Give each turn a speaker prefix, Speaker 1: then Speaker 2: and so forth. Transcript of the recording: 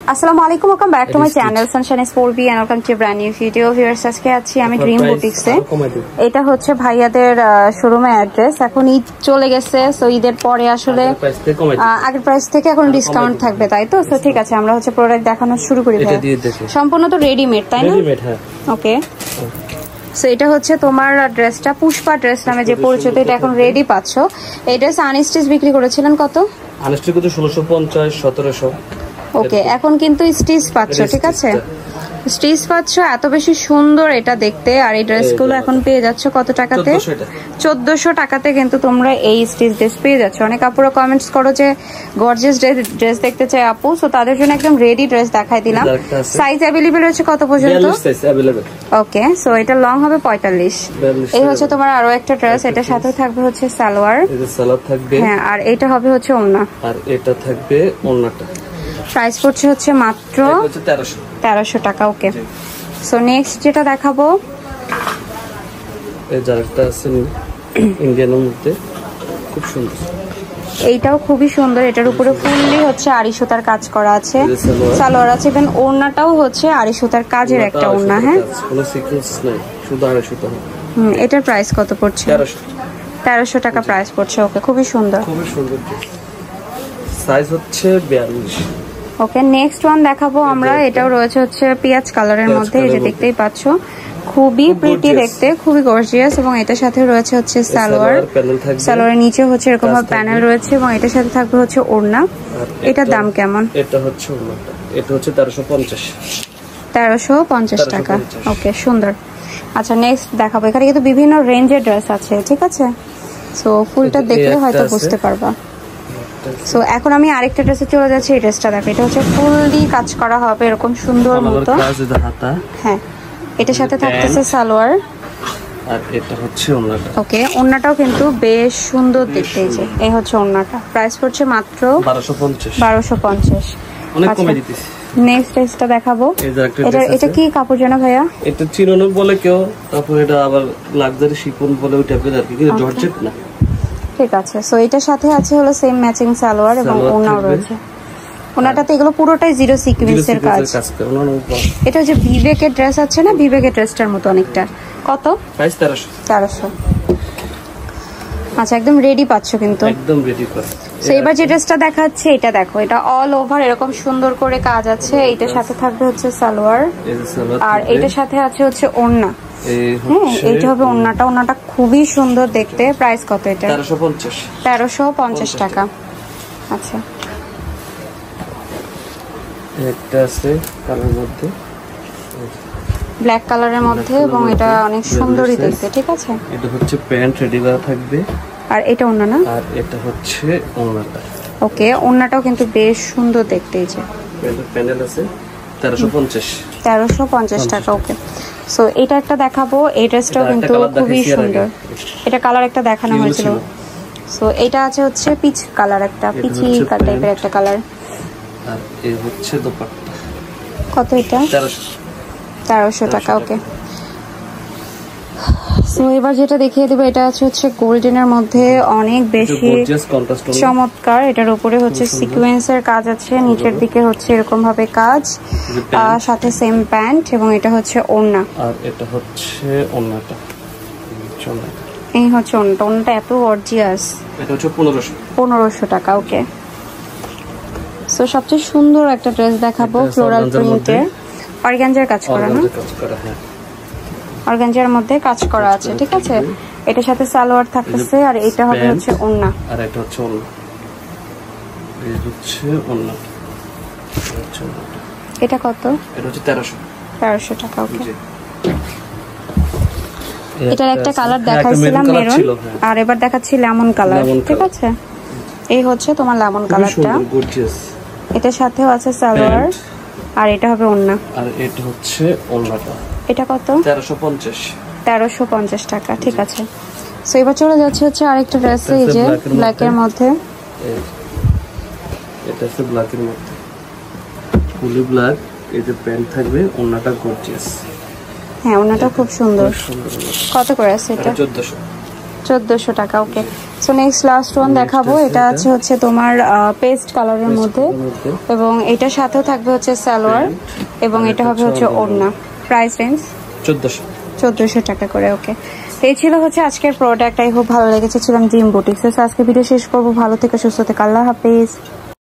Speaker 1: আসসালামু আলাইকুম, welcome back to my channel sunshine sport and welcome to brand new video. Viewers, আজকে আছি আমি ড্রিম বুটিক্সে। এটা হচ্ছে ভাইয়াদের শোরুমের অ্যাড্রেস। এখন ঈদ চলে গেছে, সো ঈদের পরে আসলে আগের প্রাইস থেকে এখন ডিসকাউন্ট থাকবে, তাই তো? সো ঠিক আছে, আমরা হচ্ছে প্রোডাক্ট দেখানো শুরু করি। সম্পূর্ণ তো রেডিমেড, তাই না? ওকে, সো এটা হচ্ছে তোমার ড্রেসটা, পুষ্পা ড্রেস নামে যে পরিচিত, এটা এখন রেডি পাচ্ছ। এই ড্রেস আনস্টিচ বিক্রি করেছিলেন কত?
Speaker 2: আনস্টিচ কত 1650 1700।
Speaker 1: ওকে, এখন কিন্তু স্টিচ পাচ্ছ, ঠিক আছে? স্টিচ পাচ্ছ, এত বেশি সুন্দর এটা দেখতে। আর এই ড্রেসগুলো এখন পেয়ে যাচ্ছ কত টাকাতে? 1400 টাকাতে কিন্তু তোমরা এই স্টিচ ড্রেস পেয়ে যাচ্ছ। অনেক আপুরা কমেন্টস করো যে গর্জিয়াস ড্রেস দেখতে চাই আপু, সো তাদের জন্য একদম রেডি ড্রেস দেখাই দিলাম। সাইজ अवेलेबल রয়েছে কত পর্যন্ত? ওকে, সো এটা লং হবে 45। এই হচ্ছে তোমার আরো একটা ড্রেস, এটার সাথে থাকবে হচ্ছে সালোয়ার,
Speaker 2: সালোয়ার থাকবে,
Speaker 1: হ্যাঁ, আর এটা হবে হচ্ছে ওড়না,
Speaker 2: আর এটা থাকবে ওড়নাটা।
Speaker 1: প্রাইস পড়ছে হচ্ছে মাত্র 1300 টাকা। ওকে, সো নেক্সট যেটা দেখাবো,
Speaker 2: এই যারটা আছে ইন্ডিয়ানের মধ্যে, খুব সুন্দর।
Speaker 1: এইটাও খুবই সুন্দর। এটার উপরে ফুললি হচ্ছে আড়ি সুতার কাজ করা আছে, সালোয়ার আছে, এবং ওড়নাটাও হচ্ছে আড়ি সুতার কাজের একটা ওড়না। হ্যাঁ,
Speaker 2: কোনো সিকোয়েন্স নাই, শুধু আড়ি সুতা।
Speaker 1: এটার প্রাইস কত পড়ছে? 1300 টাকা প্রাইস পড়ছে। ওকে, খুবই সুন্দর,
Speaker 2: খুবই সুন্দর। সাইজ হচ্ছে 42।
Speaker 1: ওকে, নেক্সট ওয়ান দেখাবো আমরা। এটাও রয়েছে হচ্ছে পেঁয়াজ কালারের মধ্যে, এই যে দেখতেই পাচ্ছ, খুবই প্রিটি দেখতে, খুবই গর্জিয়াস। এবং এটার সাথে রয়েছে হচ্ছে সালোয়ার, সালোয়ারের নিচে হচ্ছে এরকম প্যানেল রয়েছে, এবং এটার সাথে থাকবে হচ্ছে ওড়না। এটার দাম কেমন?
Speaker 2: এটা হচ্ছে ওড়নাটা, এটা হচ্ছে 1350।
Speaker 1: 1350 টাকা। ওকে, সুন্দর। আচ্ছা, নেক্সট দেখাবো। এখানে কিন্তু বিভিন্ন রেঞ্জের ড্রেস আছে, ঠিক আছে? সো ফুলটা দেখলে হয়তো বুঝতে পারবা। সো এখন আমি আরেকটা ড্রেসে চলে যাচ্ছি। এই ড্রেসটা দেখো, এটা হচ্ছে ফুললি কাজ করা হবে এরকম সুন্দর মতো। হ্যাঁ, এটার সাথে থাকতেছে সালোয়ার,
Speaker 2: আর এটা হচ্ছে ওড়নাটা।
Speaker 1: ওকে, ওড়নাটাও কিন্তু বেশ সুন্দর দেখতে। এই যে এই হচ্ছে ওড়নাটা, প্রাইস পড়ছে মাত্র 1250।
Speaker 2: অনেক কমে দিতেছি।
Speaker 1: নেক্সট ড্রেসটা দেখাবো। এটা কি কাপড় জানা ভাইয়া?
Speaker 2: এটা চিনোনো বলে কেউ, তারপর এটা আবার লাক্সারি শিফন বলে, ওই টাইপের আর কি, কিন্তু জর্জেট না। ঠিক
Speaker 1: আছে, সো এটার সাথে আছে হলো সেম ম্যাচিং সালোয়ার এবং ওড়নাও রয়েছে। ওনাটাতে এগুলো পুরোটাই জিরো সিকোয়েন্সের কাজ। এটা হচ্ছে বিবেকের ড্রেস আছে না, বিবেকের ড্রেসটার মতো অনেকটা। কত?
Speaker 2: প্রাইস 1300।
Speaker 1: আচ্ছা, একদম রেডি পাচ্ছ কিন্তু,
Speaker 2: একদম রেডি পাচ্ছ।
Speaker 1: সো এবার যে ড্রেসটা দেখাচ্ছে, এটা দেখো, এটা অল ওভার এরকম সুন্দর করে কাজ আছে। এটার সাথে থাকবে হচ্ছে সালোয়ার, আর এটার সাথে আছে হচ্ছে ওড়না। হ্যাঁ, এইটা হবে ওড়নাটা। ওড়নাটা খুবই সুন্দর দেখতে। প্রাইস কত এটা? 1350 টাকা। আচ্ছা,
Speaker 2: একটা আছে কালার মধ্যে,
Speaker 1: ব্ল্যাক কালারের মধ্যে, এবং এটা অনেক সুন্দরই দেখতে, ঠিক আছে?
Speaker 2: এটা হচ্ছে প্যান্ট রেডি করা থাকবে,
Speaker 1: আর এটা ওড়না না?
Speaker 2: আর এটা হচ্ছে ওড়নাটা।
Speaker 1: ওকে, ওড়নাটাও কিন্তু বেশ সুন্দর দেখতে। এই যে
Speaker 2: প্যানেল আছে,
Speaker 1: 1350 টাকা। ওকে, সো এটা একটা দেখাবো। এই ড্রেসটাও কিন্তু খুবই সুন্দর। এটা কালার একটা দেখানো হয়েছিল। সো এটা আছে হচ্ছে পিচ কালার, একটা পিচি টাইপের একটা কালার।
Speaker 2: আর এই হচ্ছে দোপাট্টা।
Speaker 1: কত এটা? 1300 টাকা। ওকে, সো এবার যেটা দেখিয়ে দেবো, এটা হচ্ছে গোল্ডেনের মধ্যে অনেক বেশি চমৎকার। এটার উপরে হচ্ছে সিকোয়েন্সের কাজ আছে, নিচের দিকে হচ্ছে এরকম ভাবে কাজ, সাথে সেম প্যান্ট, এবং এটা হচ্ছে ওড়না,
Speaker 2: আর এটা হচ্ছে ওড়নাটা।
Speaker 1: এই হচ্ছে ওড়নাটা। ওড়নাটা এত গর্জিয়াস।
Speaker 2: এটা হচ্ছে 1500
Speaker 1: টাকা। ওকে, সো সবচেয়ে সুন্দর একটা ড্রেস দেখাবো, ফ্লোরাল প্রিন্টের, অর্গানজার কাজ করা না? অর্গানজার মধ্যে কাজ করা আছে, ঠিক আছে? এটার সাথে সালোয়ার থাকতেছে, আর এটা হবে হচ্ছে ওড়না,
Speaker 2: আর এটা হচ্ছে ওড়না। এই হচ্ছে ওড়না।
Speaker 1: এটা কত?
Speaker 2: এটা হচ্ছে 1300
Speaker 1: টাকা। ওকে, এটার একটা কালার দেখাইছিলাম মেরুন, আর এবার দেখাচ্ছি লেমন কালার, ঠিক আছে? এই হচ্ছে তোমার লেমন কালারটা। এটার সাথেও আছে সালোয়ার, আর এটা হবে ওড়না,
Speaker 2: আর এটা হচ্ছে ওড়নাটা।
Speaker 1: এটা কত?
Speaker 2: 1350
Speaker 1: টাকা। ঠিক আছে, সো এবার চলে যাচ্ছে হচ্ছে আরেকটা ড্রেস। এই যে ব্ল্যাকের মধ্যে,
Speaker 2: এটা হচ্ছে ব্ল্যাকের মধ্যে, ফুলি ব্ল্যাক। এই যে প্যান্ট থাকবে, ওড়নাটা গর্জিয়াস।
Speaker 1: হ্যাঁ, ওড়নাটা খুব সুন্দর। কত করে আছে এটা? 1400 টাকা। Okay, so next last one দেখাবো। এটা আছে হচ্ছে তোমার পেস্ট কালারের মধ্যে এবং এটার সাথেও থাকবে হচ্ছে সালোয়ার এবং এটা হবে হচ্ছে ওড়না। প্রাইস রেঞ্জ 1400 টাকা করে। ওকে, এই ছিল হচ্ছে আজকের প্রোডাক্ট। আই হোপ ভালো লেগেছে। ছিলাম ড্রিম বুটিক্সে। আজকে ভিডিও শেষ করবো। ভালো থেকে সুস্থ থেকে, আল্লাহ হাফেজ।